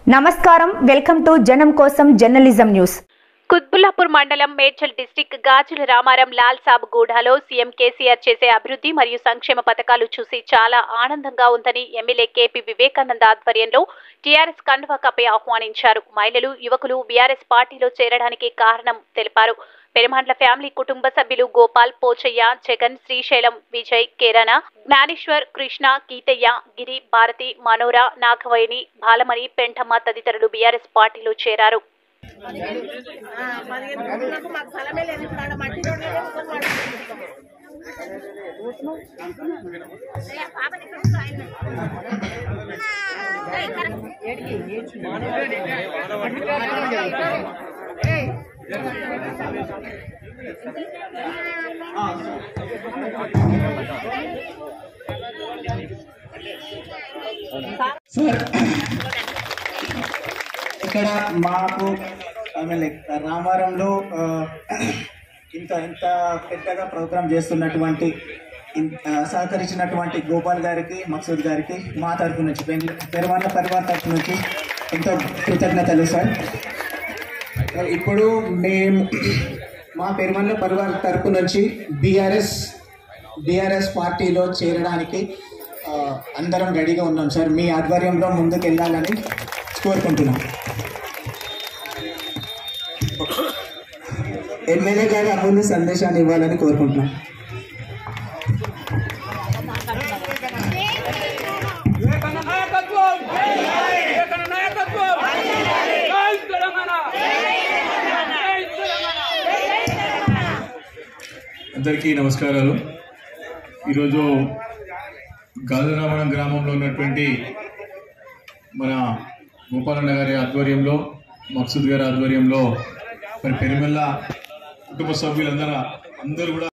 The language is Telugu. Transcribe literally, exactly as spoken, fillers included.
నమస్కారం వెల్కమ్ టు జనం కోసం జర్నలిజం న్యూస్. కుత్బుల్లాపూర్ మండలం మేడ్చల్ డిస్ట్రిక్ట్ గాజుల రామారం లాల్ సాబ్ గూఢలో సీఎం కేసీఆర్ చేసే అభివృద్ధి మరియు సంక్షేమ పథకాలు చూసి చాలా ఆనందంగా ఉందని ఎమ్మెల్యే కేపీ వివేకానంద ఆధ్వర్యంలో టీఆర్ఎస్ కండువా కప్పి ఆహ్వానించారు. మహిళలు, యువకులు బీఆర్ఎస్ పార్టీలో చేరడానికి కారణం తెలిపారు. పెరుమాండ్ల ఫ్యామిలీ కుటుంబ సభ్యులు గోపాల్, పోచయ్య, జగన్, శ్రీశైలం, విజయ్, కిరణ, జ్ఞానేశ్వర్, కృష్ణ, గీతయ్య, గిరి, భారతి, మనోర, నాగవైని, బాలమణి, పెంటమ్మ తదితరులు బీఆర్ఎస్ పార్టీలో చేరారు. సార్ ఇక్కడ మాకు రామారంలో ఇంత ఇంత పెద్దగా ప్రోగ్రాం చేస్తున్నటువంటి సహకరించినటువంటి గోపాల్ గారికి, మక్సూద్ గారికి మా తరఫు నుంచి, పెరుమాండ్ల పరివార్ తరఫు నుంచి ఎంతో కృతజ్ఞతలు సార్. ఇప్పుడు మేము మా పెరుమాండ్ల పరివార్ తరఫు నుంచి బీఆర్ఎస్ బీఆర్ఎస్ పార్టీలో చేరడానికి అందరం రెడీగా ఉన్నాం సార్. మీ ఆధ్వర్యంలో ముందుకు వెళ్ళాలని కోరుకుంటున్నాం. ఎమ్మెల్యే గారి అమూల్య సందేశాన్ని ఇవ్వాలని కోరుకుంటున్నాం. అందరికీ నమస్కారాలు. ఈరోజు గాజురామణం గ్రామంలో ఉన్నటువంటి మన గోపాలన్న గారి ఆధ్వర్యంలో, మక్సూద్ గారి ఆధ్వర్యంలో మరి పెరుమల్ల కుటుంబ సభ్యులందరూ అందరూ కూడా